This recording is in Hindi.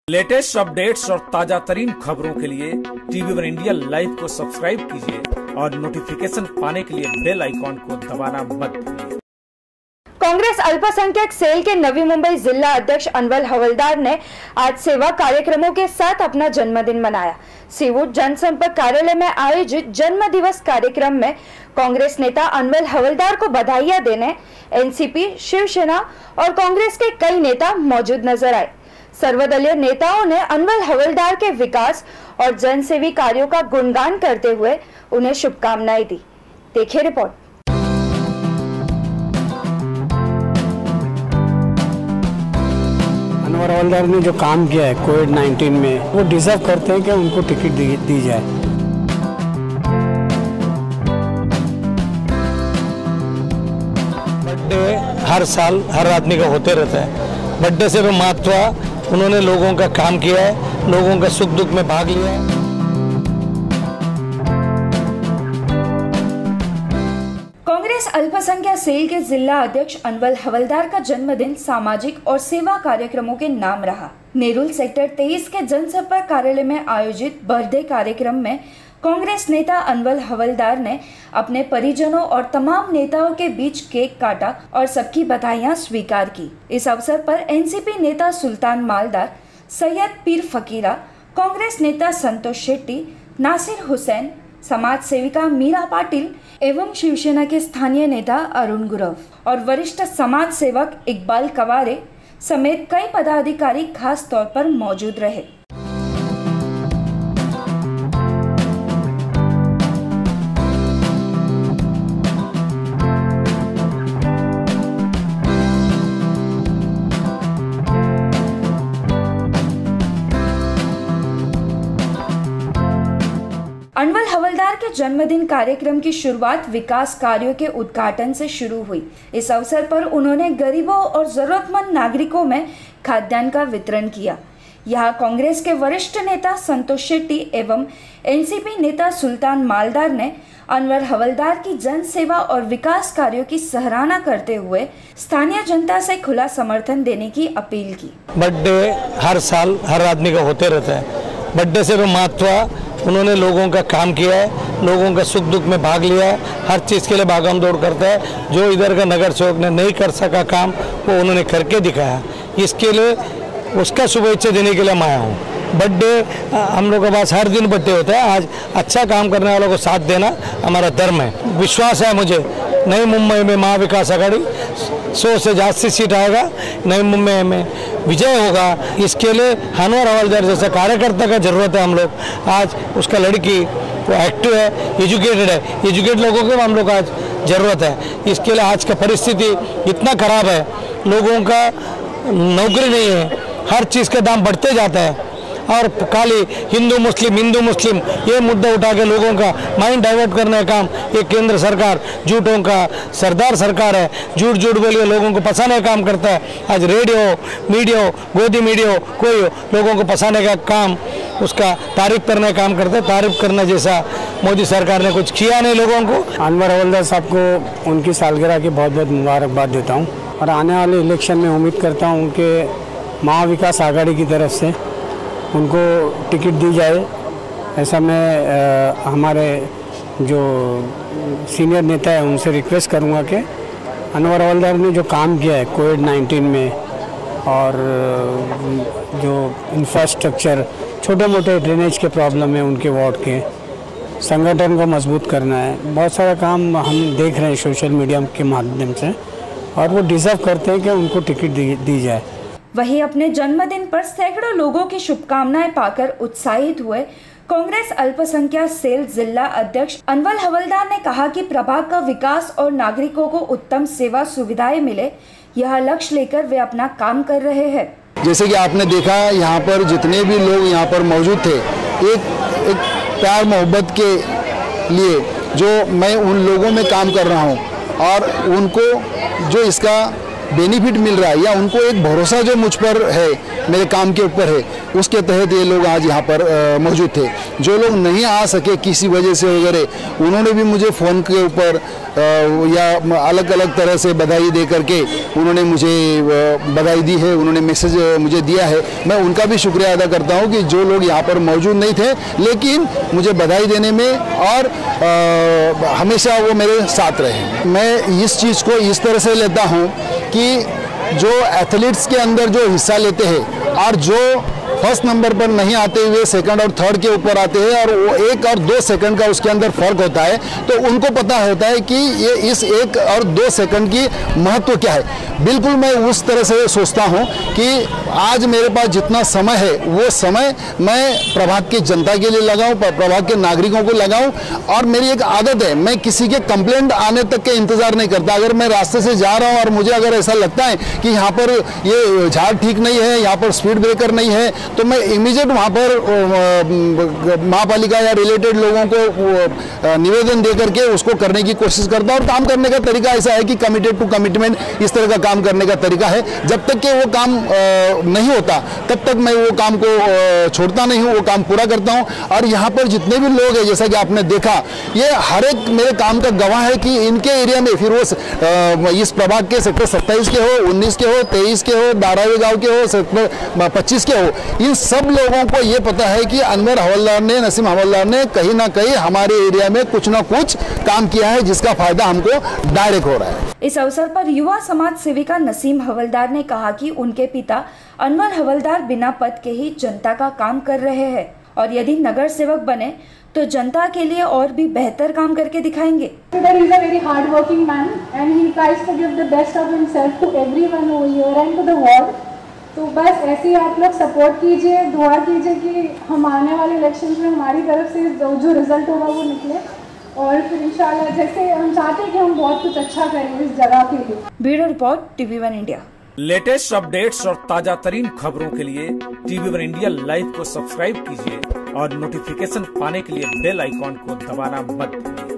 लेटेस्ट अपडेट्स और ताजा तरीन खबरों के लिए TV1 इंडिया लाइव को सब्सक्राइब कीजिए और नोटिफिकेशन पाने के लिए बेल आइकॉन को दबाना मत भूलिए। कांग्रेस अल्पसंख्यक सेल के नवी मुंबई जिला अध्यक्ष अनवल हवलदार ने आज सेवा कार्यक्रमों के साथ अपना जन्मदिन मनाया। सीवुड जनसंपर्क कार्यालय में आयोजित जन्म दिवस कार्यक्रम में कांग्रेस नेता अनवल हवलदार को बधाइयां देने एनसीपी, शिवसेना और कांग्रेस के कई नेता मौजूद नजर आए। सर्वदलीय नेताओं ने अनवल हवलदार के विकास और जनसेवी कार्यों का गुणगान करते हुए उन्हें शुभकामनाएं दी। देखिए रिपोर्ट। अनवर हवलदार ने जो काम किया है कोविड-19 में, वो डिजर्व करते हैं कि उनको टिकट दी जाए। बर्थडे हर साल हर आदमी का होते रहता है। बर्थडे से भी महत्व, उन्होंने लोगों का काम किया है, लोगों का सुख दुख में भाग लिया है। कांग्रेस अल्पसंख्यक सेल के जिला अध्यक्ष अनवल हवलदार का जन्मदिन सामाजिक और सेवा कार्यक्रमों के नाम रहा। नेरुल सेक्टर 23 के जनसंपर्क कार्यालय में आयोजित बर्थडे कार्यक्रम में कांग्रेस नेता अनवल हवलदार ने अपने परिजनों और तमाम नेताओं के बीच केक काटा और सबकी बधाइयां स्वीकार की। इस अवसर पर एनसीपी नेता सुल्तान मालदार, सैयद पीर फकीरा, कांग्रेस नेता संतोष शेट्टी, नासिर हुसैन, समाज सेविका मीरा पाटिल एवं शिवसेना के स्थानीय नेता अरुण गुरव और वरिष्ठ समाज सेवक इकबाल कवारे समेत कई पदाधिकारी खास तौर पर मौजूद रहे। अनवल हवलदार के जन्मदिन कार्यक्रम की शुरुआत विकास कार्यों के उद्घाटन से शुरू हुई। इस अवसर पर उन्होंने गरीबों और जरूरतमंद नागरिकों में खाद्यान्न का वितरण किया। यहाँ कांग्रेस के वरिष्ठ नेता संतोष शेट्टी एवं एनसीपी नेता सुल्तान मालदार ने अनवर हवलदार की जन सेवा और विकास कार्यों की सराहना करते हुए स्थानीय जनता से खुला समर्थन देने की अपील की। बर्थडे हर साल हर आदमी का होते रहता है। बर्थडे से भी महत्व, उन्होंने लोगों का काम किया है, लोगों का सुख दुख में भाग लिया है, हर चीज़ के लिए भागम दौड़ करता है। जो इधर का नगर सेवक ने नहीं कर सका काम, वो उन्होंने करके दिखाया। इसके लिए उसका शुभेच्छा देने के लिए मैं आया हूँ। बर्थडे हम लोग के पास हर दिन बर्थडे होता है। आज अच्छा काम करने वालों को साथ देना हमारा धर्म है। विश्वास है मुझे नई मुंबई में महाविकास आघाड़ी 100 से ज़्यादा सीट आएगा, नई मुंबई में विजय होगा। इसके लिए अनवर हवलदार जैसा कार्यकर्ता का जरूरत है। हम लोग आज उसका लड़की वो एक्टिव है, एजुकेटेड है, एजुकेटेड लोगों को हम लोग आज ज़रूरत है। इसके लिए आज का परिस्थिति इतना खराब है, लोगों का नौकरी नहीं है, हर चीज़ का दाम बढ़ते जाता है और खाली हिंदू मुस्लिम ये मुद्दा उठा के लोगों का माइंड डाइवर्ट करने का काम ये केंद्र सरकार झूठों का सरदार सरकार है। झूठ बोलिए लोगों को फंसाने का काम करता है। आज रेडियो मीडिया गोदी मीडिया कोई लोगों को फंसाने का काम, उसका तारीफ करने का काम करता है। तारीफ करने जैसा मोदी सरकार ने कुछ किया नहीं लोगों को। अनवर हवलदार साहब को उनकी सालगिरह की बहुत बहुत मुबारकबाद देता हूँ और आने वाले इलेक्शन में उम्मीद करता हूँ उनके महाविकास आघाड़ी की तरफ से उनको टिकट दी जाए। ऐसा मैं हमारे जो सीनियर नेता है उनसे रिक्वेस्ट करूंगा कि अनवर हवलदार ने जो काम किया है कोविड-19 में और जो इंफ्रास्ट्रक्चर, छोटे मोटे ड्रेनेज के प्रॉब्लम है उनके वार्ड के, संगठन को मजबूत करना है, बहुत सारा काम हम देख रहे हैं सोशल मीडिया के माध्यम से और वो डिजर्व करते हैं कि उनको टिकट दी जाए। वहीं अपने जन्मदिन पर सैकड़ों लोगों की शुभकामनाएं पाकर उत्साहित हुए कांग्रेस अल्पसंख्यक सेल जिला अध्यक्ष अनवल हवलदार ने कहा कि प्रभाग का विकास और नागरिकों को उत्तम सेवा सुविधाएं मिले, यह लक्ष्य लेकर वे अपना काम कर रहे हैं। जैसे कि आपने देखा यहाँ पर जितने भी लोग यहाँ पर मौजूद थे, एक प्यार मोहब्बत के लिए जो मैं उन लोगों में काम कर रहा हूँ और उनको जो इसका बेनिफिट मिल रहा है या उनको एक भरोसा जो मुझ पर है, मेरे काम के ऊपर है, उसके तहत ये लोग आज यहाँ पर मौजूद थे। जो लोग नहीं आ सके किसी वजह से वगैरह, उन्होंने भी मुझे फ़ोन के ऊपर या अलग अलग तरह से बधाई दे करके उन्होंने मुझे बधाई दी है, उन्होंने मैसेज मुझे दिया है। मैं उनका भी शुक्रिया अदा करता हूँ कि जो लोग यहाँ पर मौजूद नहीं थे लेकिन मुझे बधाई देने में और हमेशा वो मेरे साथ रहे। मैं इस चीज़ को इस तरह से लेता हूँ कि जो एथलीट्स के अंदर जो हिस्सा लेते हैं और जो फर्स्ट नंबर पर नहीं आते हुए सेकंड और थर्ड के ऊपर आते हैं और वो 1 और 2 सेकंड का उसके अंदर फर्क होता है, तो उनको पता होता है कि ये इस 1 और 2 सेकंड की महत्व क्या है। बिल्कुल मैं उस तरह से सोचता हूँ कि आज मेरे पास जितना समय है वो समय मैं प्रभाग की जनता के लिए लगाऊं, प्रभाग के नागरिकों को लगाऊं। और मेरी एक आदत है, मैं किसी के कंप्लेंट आने तक के इंतजार नहीं करता। अगर मैं रास्ते से जा रहा हूं और मुझे अगर ऐसा लगता है कि यहाँ पर ये झाड़ ठीक नहीं है, यहाँ पर स्पीड ब्रेकर नहीं है, तो मैं इमीडिएट वहाँ पर महापालिका या रिलेटेड लोगों को निवेदन दे करके उसको करने की कोशिश करता हूँ। और काम करने का तरीका ऐसा है कि कमिटेड टू कमिटमेंट, इस तरह का काम करने का तरीका है। जब तक कि वो काम नहीं होता तब तक मैं वो काम को छोड़ता नहीं हूँ, वो काम पूरा करता हूँ। और यहाँ पर जितने भी लोग हैं, जैसा कि आपने देखा, ये हर एक मेरे काम का गवाह है कि इनके एरिया में, फिर वो इस प्रभाग के सेक्टर 27 के हो, 19 के हो, 23 के हो, धारावी गांव के हो, सेक्टर 25 के हो, इन सब लोगों को ये पता है कि अनवर हवलदार ने, नसीम हवलदार ने कहीं ना कहीं हमारे एरिया में कुछ ना कुछ काम किया है जिसका फायदा हमको डायरेक्ट हो रहा है। इस अवसर पर युवा समाज सेविका नसीम हवलदार ने कहा कि उनके पिता अनवर हवलदार बिना पद के ही जनता का काम कर रहे हैं और यदि नगर सेवक बने तो जनता के लिए और भी बेहतर काम करके दिखाएंगे। He is a very hard working man and he tries to give the best of himself to everyone over here and to the ward. तो बस ऐसे ही आप लोग सपोर्ट कीजिए, दुआ कीजिए कि हम आने वाले इलेक्शन में हमारी तरफ से जो रिजल्ट होगा वो निकले और फिर इंशाल्लाह जैसे हम चाहते हैं कि हम बहुत कुछ अच्छा करें इस जगह के लिए। Bureau report TV1 India. Latest updates और ताजा तरीन खबरों के लिए TV1 इंडिया लाइव को सब्सक्राइब कीजिए और नोटिफिकेशन पाने के लिए बेल आइकॉन को दबाना मत भूलिए।